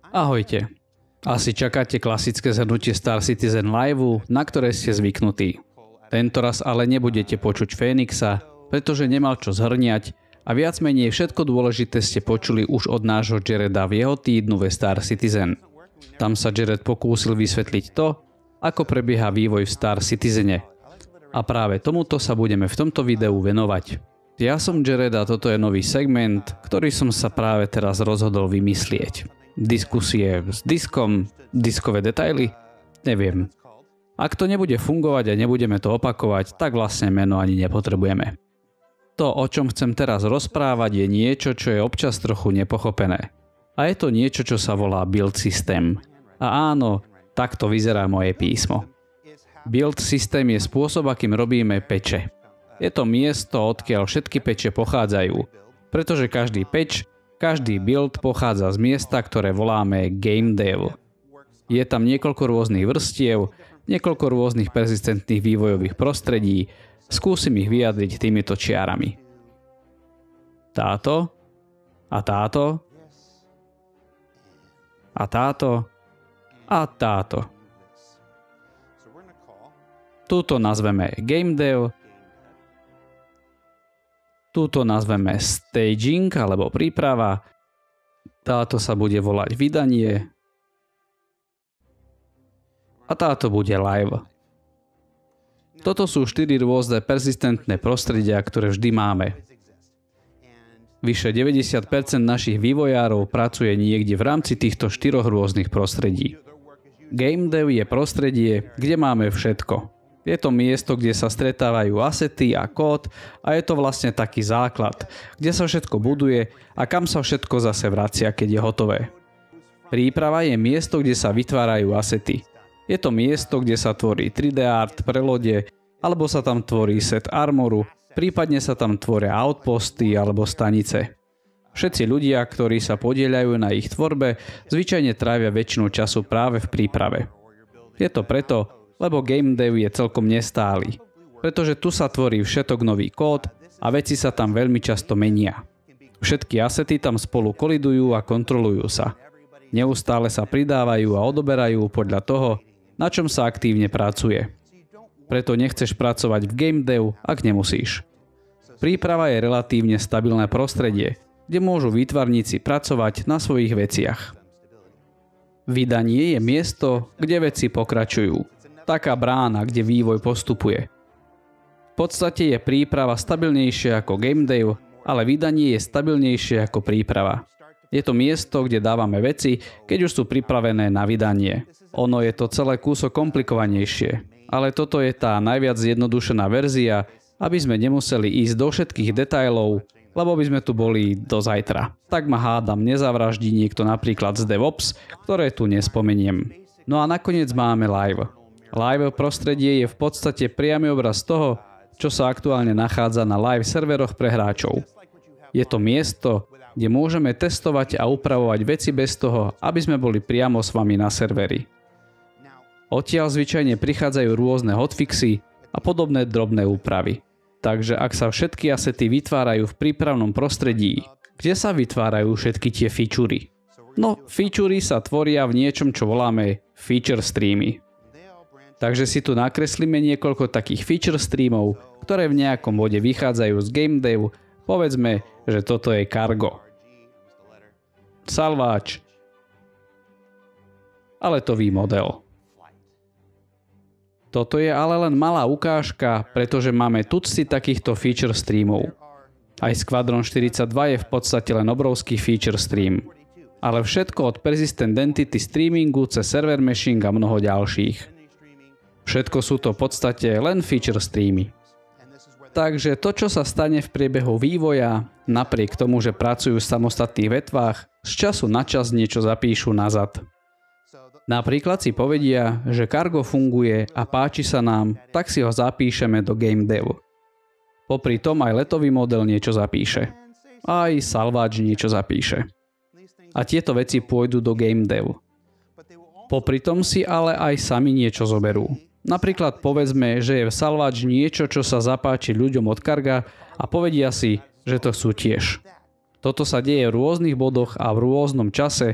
Ahojte. Asi čakáte klasické zhrnutie Star Citizen Live, na ktoré ste zvyknutí. Tentoraz ale nebudete počuť Fénixa, pretože nemal čo zhrniať a viac menej všetko dôležité ste počuli už od nášho Jareda v jeho týdnu ve Star Citizen. Tam sa Jared pokúsil vysvetliť to, ako prebieha vývoj v Star Citizene. A práve tomuto sa budeme v tomto videu venovať. Ja som Jared a toto je nový segment, ktorý som sa práve teraz rozhodol vymyslieť. Diskusie s diskom, diskové detaily? Neviem. Ak to nebude fungovať a nebudeme to opakovať, tak vlastne meno ani nepotrebujeme. To, o čom chcem teraz rozprávať, je niečo, čo je občas trochu nepochopené. A je to niečo, čo sa volá build system. A áno, takto vyzerá moje písmo. Build system je spôsob, akým robíme peče. Je to miesto, odkiaľ všetky peče pochádzajú, pretože každý patch, každý build pochádza z miesta, ktoré voláme game dev. Je tam niekoľko rôznych vrstiev, niekoľko rôznych persistentných vývojových prostredí, skúsim ich vyjadriť týmito čiarami. Táto a táto a táto a táto. Túto nazveme game dev, túto nazveme staging alebo príprava, táto sa bude volať vydanie a táto bude live. Toto sú 4 rôzne persistentné prostredia, ktoré vždy máme. Vyše 90% našich vývojárov pracuje niekde v rámci týchto 4 rôznych prostredí. Game dev je prostredie, kde máme všetko. Je to miesto, kde sa stretávajú asety a kód a je to vlastne taký základ, kde sa všetko buduje a kam sa všetko zase vracia, keď je hotové. Príprava je miesto, kde sa vytvárajú asety. Je to miesto, kde sa tvorí 3D art pre lode, alebo sa tam tvorí set armoru, prípadne sa tam tvoria outposty alebo stanice. Všetci ľudia, ktorí sa podieľajú na ich tvorbe, zvyčajne trávia väčšinu času práve v príprave. Je to preto, lebo game dev je celkom nestály, pretože tu sa tvorí všetok nový kód a veci sa tam veľmi často menia. Všetky asety tam spolu kolidujú a kontrolujú sa. Neustále sa pridávajú a odoberajú podľa toho, na čom sa aktívne pracuje. Preto nechceš pracovať v game dev, ak nemusíš. Príprava je relatívne stabilné prostredie, kde môžu výtvarníci pracovať na svojich veciach. Vydanie je miesto, kde veci pokračujú. Taká brána, kde vývoj postupuje. V podstate je príprava stabilnejšia ako game dev, ale vydanie je stabilnejšie ako príprava. Je to miesto, kde dávame veci, keď už sú pripravené na vydanie. Ono je to celé kúsok komplikovanejšie, ale toto je tá najviac zjednodušená verzia, aby sme nemuseli ísť do všetkých detailov, lebo by sme tu boli do zajtra. Tak ma hádam nezavraždí niekto napríklad z DevOps, ktoré tu nespomeniem. No a nakoniec máme live. Live prostredie je v podstate priamy obraz toho, čo sa aktuálne nachádza na live serveroch pre hráčov. Je to miesto, kde môžeme testovať a upravovať veci bez toho, aby sme boli priamo s vami na serveri. Odtiaľ zvyčajne prichádzajú rôzne hotfixy a podobné drobné úpravy. Takže ak sa všetky asety vytvárajú v prípravnom prostredí, kde sa vytvárajú všetky tie featurey? No, featurey sa tvoria v niečom, čo voláme feature streamy. Takže si tu nakreslíme niekoľko takých feature streamov, ktoré v nejakom bode vychádzajú z game dev. Povedzme, že toto je cargo, salváč a letový model. Toto je ale len malá ukážka, pretože máme tucty takýchto feature streamov. Aj Squadron 42 je v podstate len obrovský feature stream. Ale všetko od persistent entity streamingu cez server meshing a mnoho ďalších. Všetko sú to v podstate len feature streamy. Takže to, čo sa stane v priebehu vývoja, napriek tomu, že pracujú v samostatných vetvách, z času na čas niečo zapíšu nazad. Napríklad si povedia, že cargo funguje a páči sa nám, tak si ho zapíšeme do game dev. Popri tom aj letový model niečo zapíše. Aj salváč niečo zapíše. A tieto veci pôjdu do game dev. Popri tom si ale aj sami niečo zoberú. Napríklad povedzme, že je salváč niečo, čo sa zapáči ľuďom od carga a povedia si, že to chcú tiež. Toto sa deje v rôznych bodoch a v rôznom čase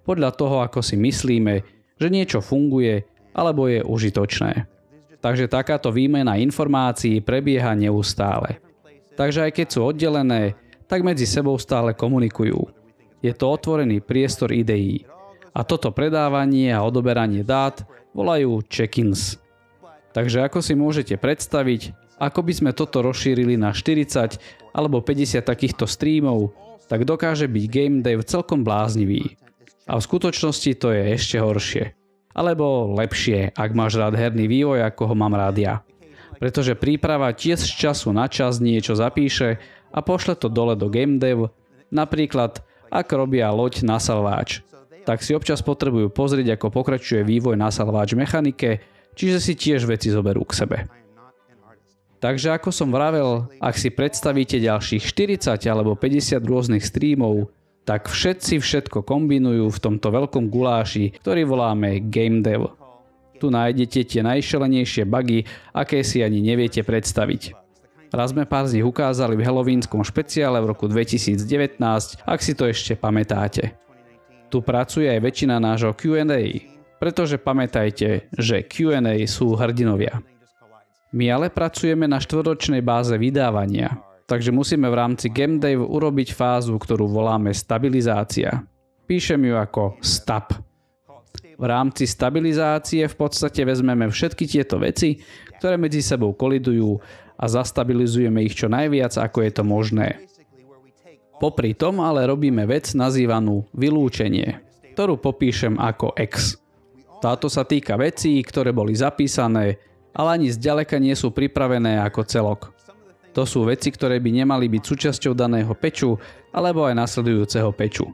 podľa toho, ako si myslíme, že niečo funguje alebo je užitočné. Takže takáto výmena informácií prebieha neustále. Takže aj keď sú oddelené, tak medzi sebou stále komunikujú. Je to otvorený priestor ideí. A toto predávanie a odoberanie dát volajú check-ins. Takže ako si môžete predstaviť, ako by sme toto rozšírili na 40 alebo 50 takýchto streamov, tak dokáže byť game dev celkom bláznivý. A v skutočnosti to je ešte horšie. Alebo lepšie, ak máš rád herný vývoj, ako ho mám rád ja. Pretože príprava tiež z času na čas niečo zapíše a pošle to dole do game dev, napríklad ak robia loď na salváč. Tak si občas potrebujú pozrieť, ako pokračuje vývoj na salváč mechanike, čiže si tiež veci zoberú k sebe. Takže ako som vravel, ak si predstavíte ďalších 40 alebo 50 rôznych streamov, tak všetci všetko kombinujú v tomto veľkom guláši, ktorý voláme game dev. Tu nájdete tie najšelenejšie bugy, aké si ani neviete predstaviť. Raz sme pár z nich ukázali v halloweenskom špeciále v roku 2019, ak si to ešte pamätáte. Tu pracuje aj väčšina nášho Q&A, pretože pamätajte, že Q&A sú hrdinovia. My ale pracujeme na štvrťročnej báze vydávania, takže musíme v rámci GameDev urobiť fázu, ktorú voláme stabilizácia. Píšem ju ako stab. V rámci stabilizácie v podstate vezmeme všetky tieto veci, ktoré medzi sebou kolidujú a zastabilizujeme ich čo najviac, ako je to možné. Popri tom ale robíme vec nazývanú vylúčenie, ktorú popíšem ako X. Táto sa týka vecí, ktoré boli zapísané, ale ani zďaleka nie sú pripravené ako celok. To sú veci, ktoré by nemali byť súčasťou daného patchu alebo aj nasledujúceho patchu.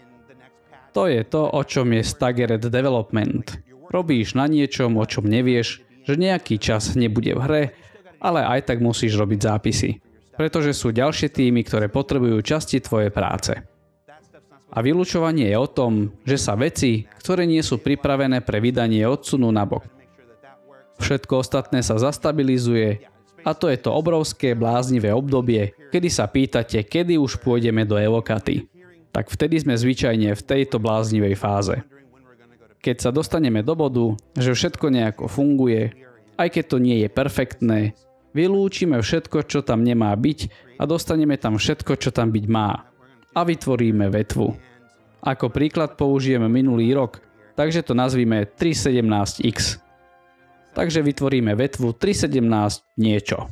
To je to, o čom je staggered development. Robíš na niečom, o čom nevieš, že nejaký čas nebude v hre, ale aj tak musíš robiť zápisy. Pretože sú ďalšie týmy, ktoré potrebujú časti tvojej práce. A vylučovanie je o tom, že sa veci, ktoré nie sú pripravené pre vydanie, odsunú nabok. Všetko ostatné sa zastabilizuje a to je to obrovské bláznivé obdobie, kedy sa pýtate, kedy už pôjdeme do evokaty. Tak vtedy sme zvyčajne v tejto bláznivej fáze. Keď sa dostaneme do bodu, že všetko nejako funguje, aj keď to nie je perfektné, vylúčime všetko, čo tam nemá byť a dostaneme tam všetko, čo tam byť má. A vytvoríme vetvu. Ako príklad použijeme minulý rok, takže to nazvime 3.17x. Takže vytvoríme vetvu 3.17 niečo.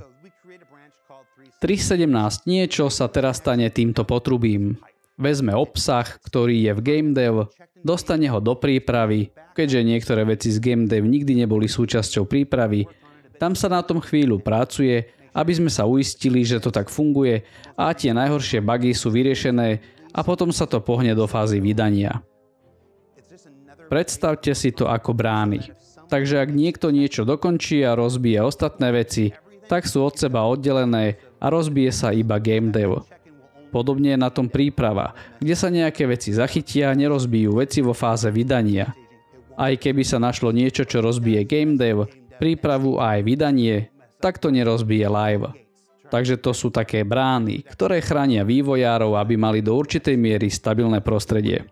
3.17 niečo sa teraz stane týmto potrubím. Vezme obsah, ktorý je v GameDev, dostane ho do prípravy, keďže niektoré veci z GameDev nikdy neboli súčasťou prípravy. Tam sa na tom chvíľu pracuje, aby sme sa uistili, že to tak funguje a tie najhoršie bugy sú vyriešené a potom sa to pohne do fázy vydania. Predstavte si to ako brány. Takže ak niekto niečo dokončí a rozbije ostatné veci, tak sú od seba oddelené a rozbije sa iba GameDev. Podobne je na tom príprava, kde sa nejaké veci zachytia a nerozbijú veci vo fáze vydania. Aj keby sa našlo niečo, čo rozbije GameDev, prípravu a aj vydanie, tak to nerozbije live. Takže to sú také brány, ktoré chránia vývojárov, aby mali do určitej miery stabilné prostredie.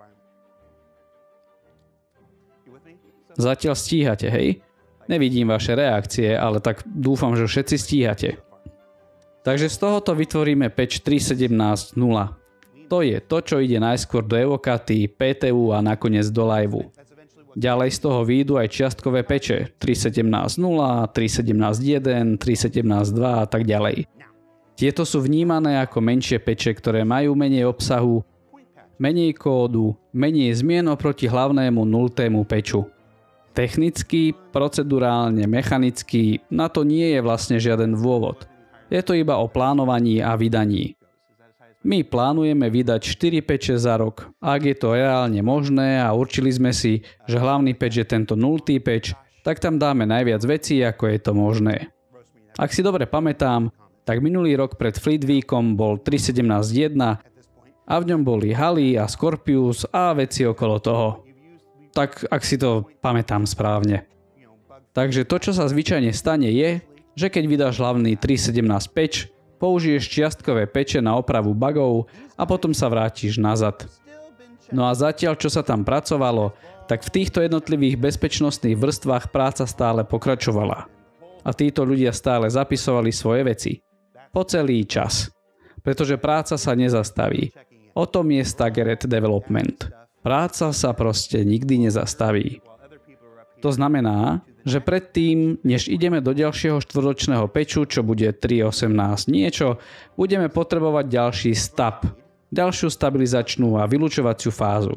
Zatiaľ stíhate, hej? Nevidím vaše reakcie, ale tak dúfam, že všetci stíhate. Takže z tohoto vytvoríme patch 3.17.0. To je to, čo ide najskôr do evokaty, PTU a nakoniec do liveu. Ďalej z toho výjdu aj čiastkové patche 3.17.0, 3.17.1, 3.17.2 a tak ďalej. Tieto sú vnímané ako menšie patche, ktoré majú menej obsahu, menej kódu, menej zmien oproti hlavnému 0. patchu. Technicky, procedurálne, mechanicky na to nie je vlastne žiaden dôvod. Je to iba o plánovaní a vydaní. My plánujeme vydať 4 patche za rok. Ak je to reálne možné a určili sme si, že hlavný patch je tento 0. patch, tak tam dáme najviac vecí, ako je to možné. Ak si dobre pamätám, tak minulý rok pred Fleet Weekom bol 3.17.1 a v ňom boli Hali a Scorpius a veci okolo toho. Tak ak si to pamätám správne. Takže to, čo sa zvyčajne stane je, že keď vydáš hlavný 3.17 patch, použiješ čiastkové patche na opravu bugov a potom sa vrátiš nazad. No a zatiaľ, čo sa tam pracovalo, tak v týchto jednotlivých bezpečnostných vrstvách práca stále pokračovala. A títo ľudia stále zapisovali svoje veci. Po celý čas. Pretože práca sa nezastaví. O tom je staggered development. Práca sa proste nikdy nezastaví. To znamená, že predtým, než ideme do ďalšieho štvrťročného patchu, čo bude 3.18 niečo, budeme potrebovať ďalší stab, ďalšiu stabilizačnú a vylučovaciu fázu.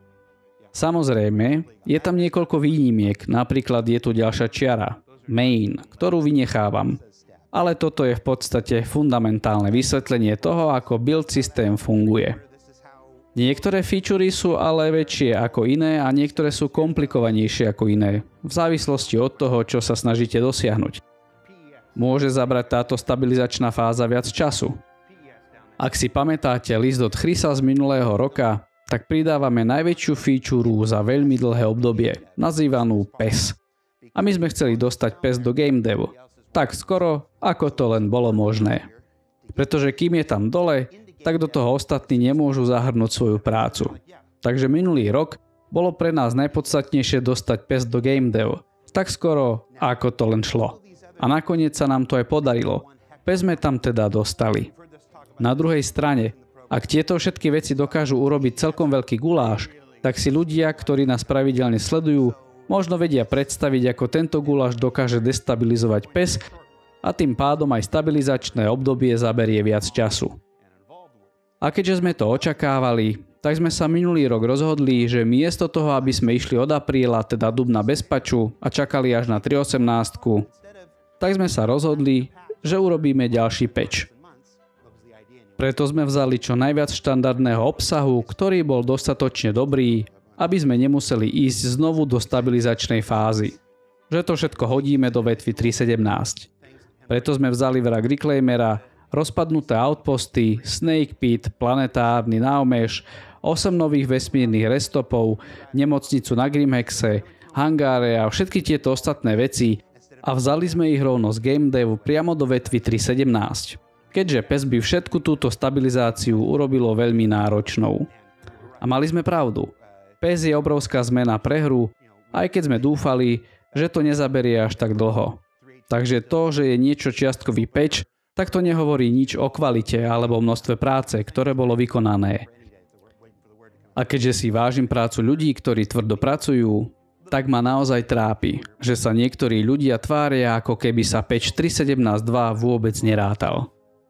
Samozrejme, je tam niekoľko výnimiek, napríklad je tu ďalšia čiara, main, ktorú vynechávam. Ale toto je v podstate fundamentálne vysvetlenie toho, ako build systém funguje. Niektoré featurey sú ale väčšie ako iné a niektoré sú komplikovanejšie ako iné, v závislosti od toho, čo sa snažíte dosiahnuť. Môže zabrať táto stabilizačná fáza viac času. Ak si pamätáte list od Chrisa z minulého roka, tak pridávame najväčšiu featureu za veľmi dlhé obdobie, nazývanú PES. A my sme chceli dostať PES do game devu. Tak skoro, ako to len bolo možné. Pretože kým je tam dole, tak do toho ostatní nemôžu zahrnúť svoju prácu. Takže minulý rok bolo pre nás najpodstatnejšie dostať PES do game dev. Tak skoro, ako to len šlo. A nakoniec sa nám to aj podarilo. PES sme tam teda dostali. Na druhej strane, ak tieto všetky veci dokážu urobiť celkom veľký guláš, tak si ľudia, ktorí nás pravidelne sledujú, možno vedia predstaviť, ako tento guláš dokáže destabilizovať PES a tým pádom aj stabilizačné obdobie zaberie viac času. A keďže sme to očakávali, tak sme sa minulý rok rozhodli, že miesto toho, aby sme išli od apríla, teda dubna bez patchu a čakali až na 3.18, tak sme sa rozhodli, že urobíme ďalší patch. Preto sme vzali čo najviac štandardného obsahu, ktorý bol dostatočne dobrý, aby sme nemuseli ísť znovu do stabilizačnej fázy. Že to všetko hodíme do vetvy 3.17. Preto sme vzali vrak Reclaimera, rozpadnuté outposty, Snake Pit, planetárny Naomeš, 8 nových vesmírnych restopov, nemocnicu na Grimhexe, hangáre a všetky tieto ostatné veci a vzali sme ich rovno z game devu priamo do vetvy 3.17. Keďže PES by všetku túto stabilizáciu urobilo veľmi náročnou. A mali sme pravdu. PES je obrovská zmena pre hru, aj keď sme dúfali, že to nezaberie až tak dlho. Takže to, že je niečo čiastkový patch, tak to nehovorí nič o kvalite alebo množstve práce, ktoré bolo vykonané. A keďže si vážim prácu ľudí, ktorí tvrdo pracujú, tak ma naozaj trápi, že sa niektorí ľudia tvária, ako keby sa patch 3.17.2 vôbec nerátal.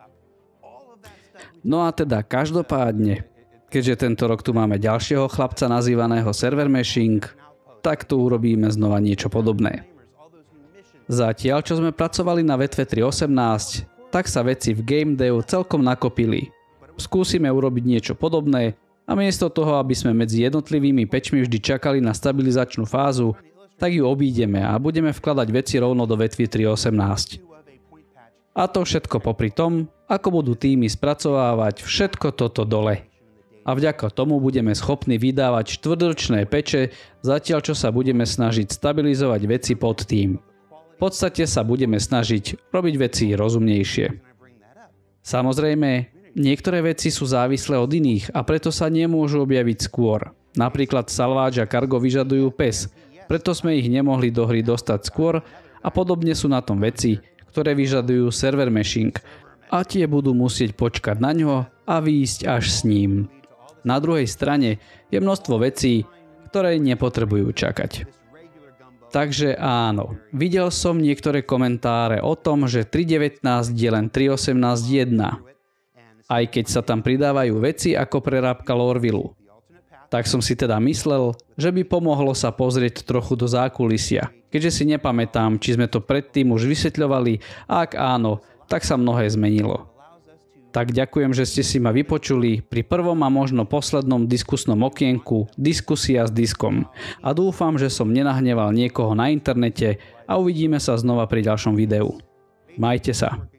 No a teda každopádne, keďže tento rok tu máme ďalšieho chlapca nazývaného Server Meshing, tak tu urobíme znova niečo podobné. Zatiaľ, čo sme pracovali na vetve 3.18, tak sa veci v game dev celkom nakopili. Skúsime urobiť niečo podobné a miesto toho, aby sme medzi jednotlivými patchmi vždy čakali na stabilizačnú fázu, tak ju obídeme a budeme vkladať veci rovno do vetvy 3.18. A to všetko popri tom, ako budú týmy spracovávať všetko toto dole. A vďaka tomu budeme schopní vydávať štvrťročné patche, zatiaľ čo sa budeme snažiť stabilizovať veci pod tým. V podstate sa budeme snažiť robiť veci rozumnejšie. Samozrejme, niektoré veci sú závislé od iných a preto sa nemôžu objaviť skôr. Napríklad Salvage a Cargo vyžadujú PES, preto sme ich nemohli do hry dostať skôr a podobne sú na tom veci, ktoré vyžadujú server meshing a tie budú musieť počkať na ňo a výjsť až s ním. Na druhej strane je množstvo vecí, ktoré nepotrebujú čakať. Takže áno, videl som niektoré komentáre o tom, že 3.19 je len 3.18.1, aj keď sa tam pridávajú veci ako prerábka Lorville. Tak som si teda myslel, že by pomohlo sa pozrieť trochu do zákulisia, keďže si nepamätám, či sme to predtým už vysvetľovali a ak áno, tak sa mnohé zmenilo. Tak ďakujem, že ste si ma vypočuli pri prvom a možno poslednom diskusnom okienku Diskusia s diskom a dúfam, že som nenahneval niekoho na internete a uvidíme sa znova pri ďalšom videu. Majte sa.